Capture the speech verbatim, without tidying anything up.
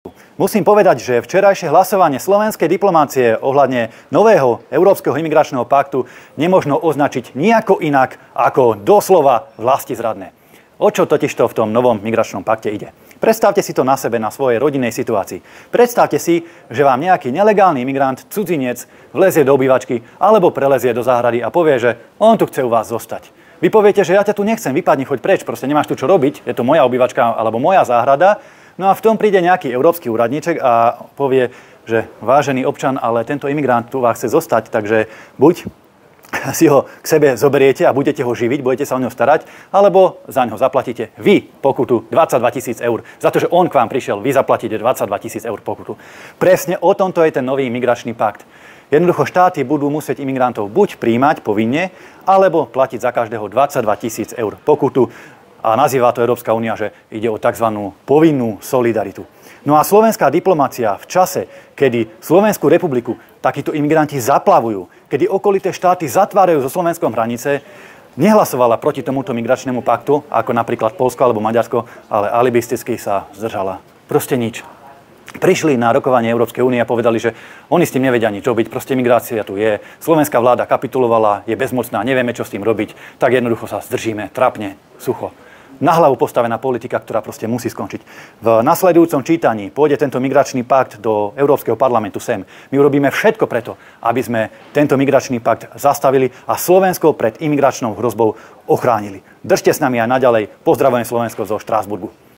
Musím povedať, že včerajšie hlasovanie slovenskej diplomácie ohľadne nového Európskeho imigračného paktu nemožno označiť nijako inak ako doslova vlastizradné. O čo totižto v tom novom migračnom pakte ide? Predstavte si to na sebe, na svojej rodinnej situácii. Predstavte si, že vám nejaký nelegálny imigrant, cudzinec, vlezie do obývačky alebo prelezie do záhrady a povie, že on tu chce u vás zostať. Vy poviete, že ja ťa tu nechcem, vypadni, choď preč, proste nemáš tu čo robiť, je to moja obývačka alebo moja záhrada. No a v tom príde nejaký európsky úradníček a povie, že vážený občan, ale tento imigrant tu vás chce zostať, takže buď si ho k sebe zoberiete a budete ho živiť, budete sa o ňo starať, alebo za ňo zaplatíte vy pokutu dvadsaťdva tisíc eur. Za to, že on k vám prišiel, vy zaplatíte dvadsaťdva tisíc eur pokutu. Presne o tomto je ten nový migračný pakt. Jednoducho štáty budú musieť imigrantov buď príjmať povinne, alebo platiť za každého dvadsaťdva tisíc eur pokutu. A nazýva to Európska únia, že ide o tzv. Povinnú solidaritu. No a slovenská diplomacia v čase, kedy Slovenskú republiku takíto imigranti zaplavujú, kedy okolité štáty zatvárajú so Slovenskom hranice, nehlasovala proti tomuto migračnému paktu, ako napríklad Poľsko alebo Maďarsko, ale alibisticky sa zdržala. Proste nič. Prišli na rokovanie Európskej únie a povedali, že oni s tým nevedia nič robiť, proste migrácia tu je, slovenská vláda kapitulovala, je bezmocná, nevieme, čo s tým robiť, tak jednoducho sa zdržíme, trapne, sucho. Na hlavu postavená politika, ktorá proste musí skončiť. V nasledujúcom čítaní pôjde tento migračný pakt do Európskeho parlamentu sem. My urobíme všetko preto, aby sme tento migračný pakt zastavili a Slovensko pred imigračnou hrozbou ochránili. Držte s nami aj naďalej. Pozdravujem Slovensko zo Štrásburgu.